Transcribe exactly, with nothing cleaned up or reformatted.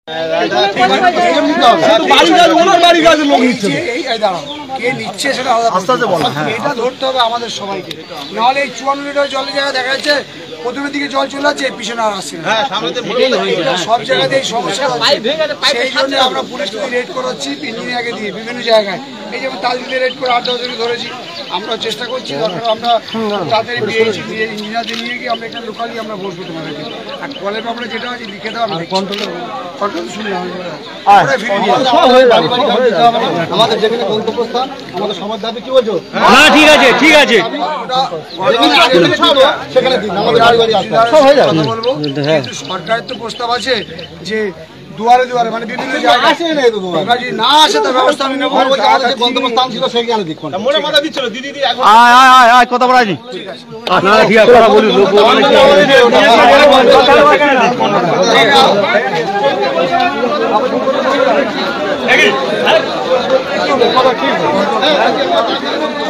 এটা ধরতে হবে আমাদের সবাইকে, নাহলে এই চুয়ান্ন লিটার জলের জায়গায় দেখা যাচ্ছে প্রথমের দিকে জল চলে যাচ্ছে, পিছনে আর আসছে না, সব জায়গাতেই সমস্যা হচ্ছে। সেই জন্য আমরা পুলিশ রেড করাচ্ছি ইঞ্জিনিয়ারকে দিয়ে বিভিন্ন জায়গায়, এই যেমন তালদিতে রেড করে আট দশ ধরেছি। আমরা চেষ্টা করছি দরকার আমরা তাড়াতাড়ি বিএইচি দিয়ে ইঞ্জিনিয়ারদের নিয়ে গিয়ে আমরা এখানে লোকালি আমরা বসবো তোমাদেরকে। আর কলের ব্যাপারে যেটা আছে লিখে দেওয়া কন্ট্রোল কন্ট্রোল শুনে আমাদের যেখানে গন্তব্যস্থান আমাদের সবার দাবি কি বলছো? না ঠিক আছে ঠিক আছে সেখানে সরকারের তো প্রস্তাব আছে যে দুয়ারে দুয়ারে মানে বিভিন্ন জায়গায় না আসে তার ব্যবস্থা আমি নেবো। গন্তব্যস্থান ছিল সেইখানে দিক কথা বলা আছে ঠিক আছে।